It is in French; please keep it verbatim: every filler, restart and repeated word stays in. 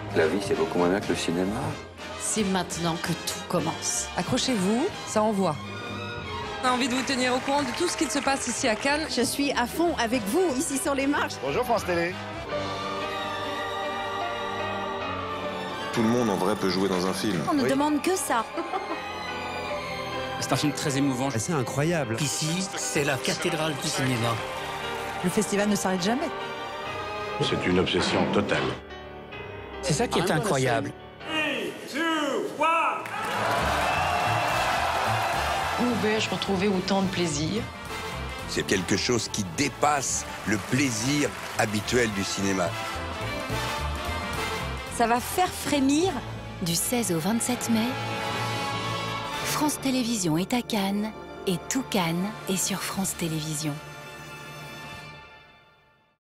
La vie, c'est beaucoup moins bien que le cinéma. C'est maintenant que tout commence. Accrochez-vous, ça envoie. On a envie de vous tenir au courant de tout ce qui se passe ici à Cannes. Je suis à fond avec vous, ici sur les marches. Bonjour France Télé. Tout le monde en vrai peut jouer dans un film. On ne Oui. demande que ça. C'est un film très émouvant. C'est incroyable. Ici, c'est la cathédrale du cinéma. Le festival ne s'arrête jamais. C'est une obsession totale. C'est ça qui est incroyable. Où vais-je retrouver autant de plaisir? C'est quelque chose qui dépasse le plaisir habituel du cinéma. Ça va faire frémir. Du seize au vingt-sept mai, France Télévisions est à Cannes et tout Cannes est sur France Télévisions.